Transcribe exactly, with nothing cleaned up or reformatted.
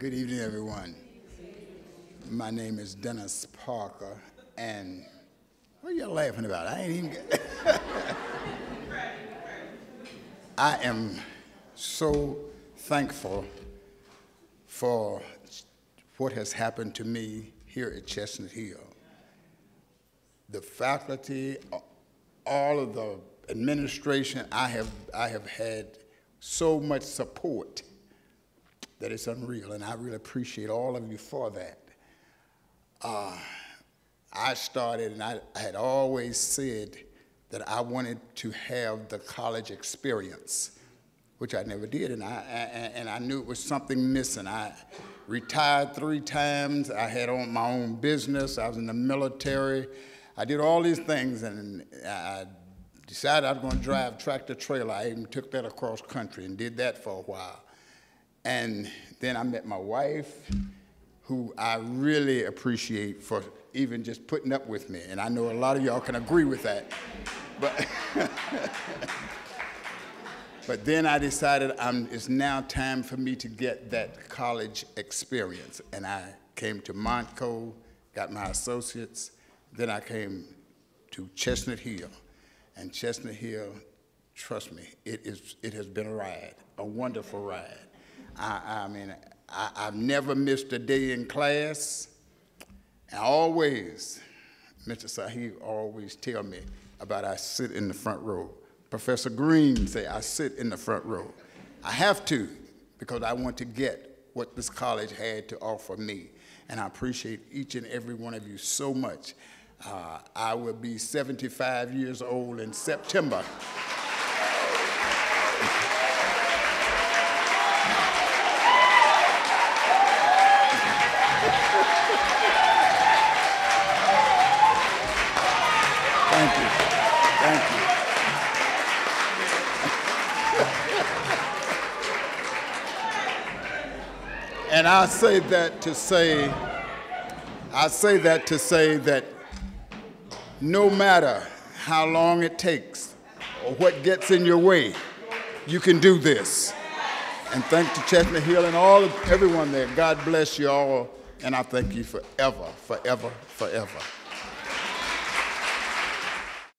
Good evening, everyone. My name is Dennis Parker, and what are y'all laughing about? I ain't even. I am so thankful for what has happened to me here at Chestnut Hill. The faculty, all of the administration, I have, I have had so much support that it's unreal, and I really appreciate all of you for that. Uh, I started, and I, I had always said that I wanted to have the college experience, which I never did, and I, I, and I knew it was something missing. I retired three times. I had on my own business. I was in the military. I did all these things, and I decided I was going to drive tractor trailer. I even took that across country and did that for a while. And then I met my wife, who I really appreciate for even just putting up with me. And I know a lot of y'all can agree with that. But, but then I decided I'm, it's now time for me to get that college experience. And I came to Montco, got my associates. Then I came to Chestnut Hill. And Chestnut Hill, trust me, it, is, it has been a ride, a wonderful ride. I, I mean, I, I've never missed a day in class. And always, Mister Sahib always tell me about I sit in the front row. Professor Green say I sit in the front row. I have to, because I want to get what this college had to offer me. And I appreciate each and every one of you so much. Uh, I will be seventy-five years old in September. Thank you. Thank you. And I say that to say, I say that to say that no matter how long it takes or what gets in your way, you can do this. And thank to Chestnut Hill and all of everyone there. God bless you all, and I thank you forever, forever, forever.